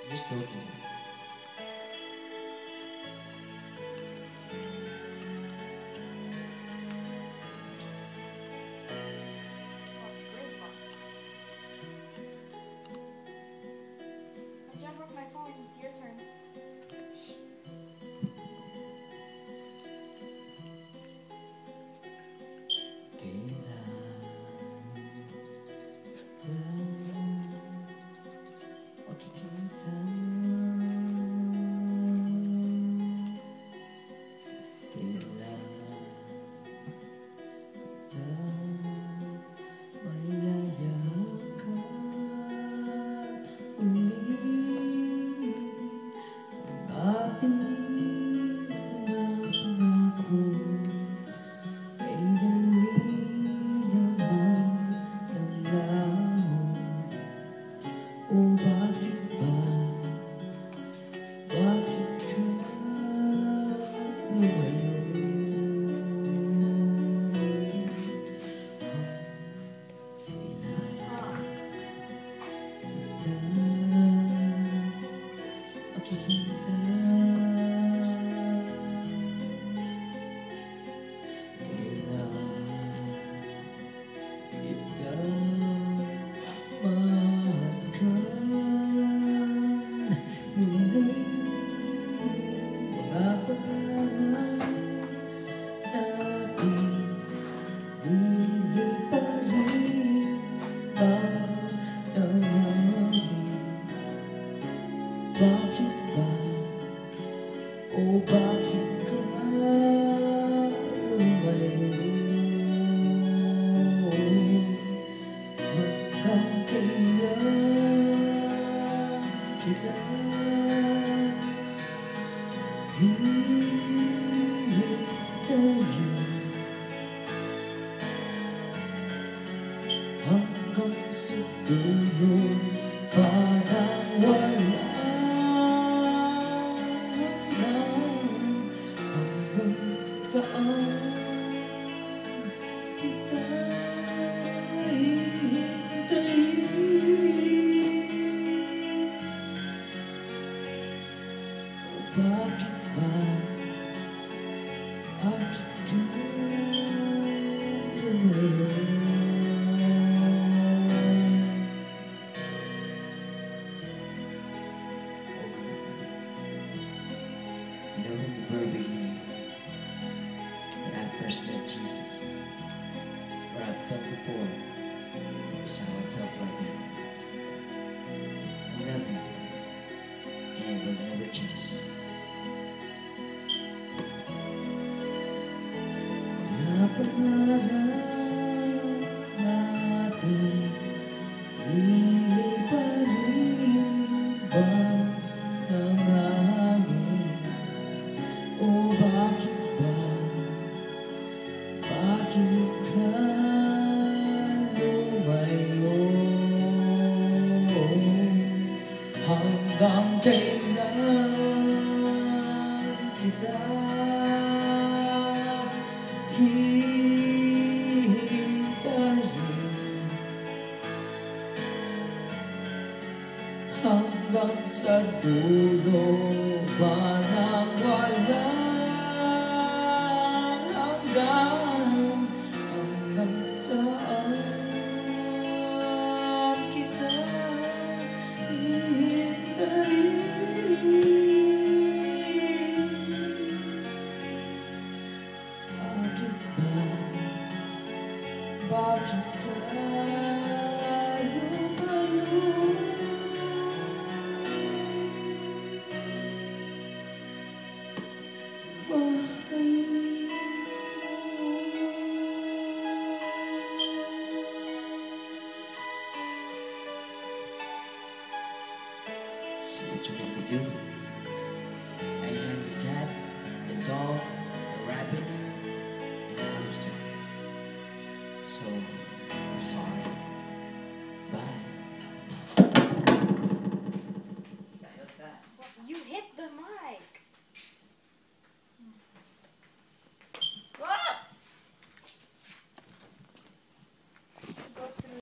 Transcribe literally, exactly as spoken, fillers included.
Just joking. I just broke my phone. It's your turn. Oh, bakit ba? Bakit ka lumayo? Makikita tila kita mga pangalan natin liliparin ba ng hangin? Bakit ba? O bakit ka lumayo? Hanggang kailan kita hihintayin? Hanggang sa dulo parang wala hanggang saan kita hihintayin? Bakit ba? Bakit ka lumayo? You know, from the very beginning, when I first met you, what I felt before is how I felt right now. I love you, and it will never change. Mga pangarap natin, liliparin ba ng hangin? O bakit ba? Bakit ka lumayo? Hanggang kailan kita hihintayin? Hanggang sa dulo ba nang wala? Hanggang, hanggang saan kita hihintayin? Bakit ba? Bakit ka lumayo? See what you want me to do.